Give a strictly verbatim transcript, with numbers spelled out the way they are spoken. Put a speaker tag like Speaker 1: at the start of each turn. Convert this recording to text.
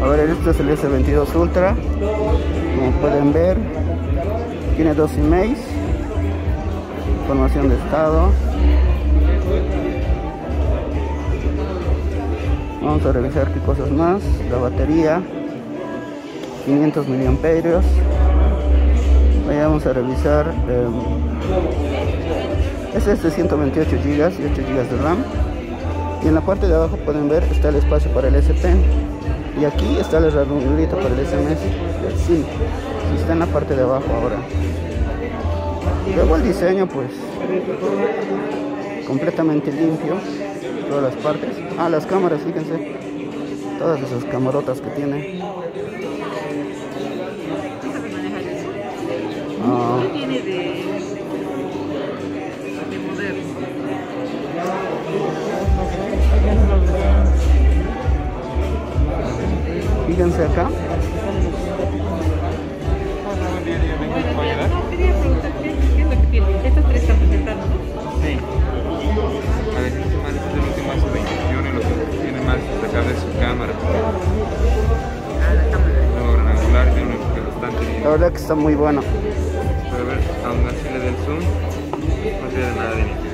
Speaker 1: A ver, este es el S veintidós Ultra. Como pueden ver, tiene dos emails, información de estado. Vamos a revisar qué cosas más. La batería, quinientos miliamperios. Vamos a revisar. Eh, este es de ciento veintiocho gigas y ocho gigas de RAM. Y en la parte de abajo pueden ver está el espacio para el S Pen. Y aquí está la ranurita para el S M S y el SIM. Está en la parte de abajo ahora. Luego el diseño, pues completamente limpio, todas las partes. Ah, las cámaras, fíjense, todas esas camarotas que tiene. Ah,
Speaker 2: ¿Qué tiene de, de moderno?
Speaker 1: fíjense acá.
Speaker 2: No, quería preguntar qué, qué es lo que tiene. Estos tres están presentando, ¿no?
Speaker 3: Sí. A ver, este man es el último más de instrucciones, lo que tiene más destacable es su cámara.
Speaker 2: Ah, la cámara.
Speaker 3: Nuevo gran angular, tiene un enfoque bastante bien.
Speaker 1: La verdad que está muy bueno.
Speaker 3: Pero a ver, aún así le dé el zoom, no tiene nada de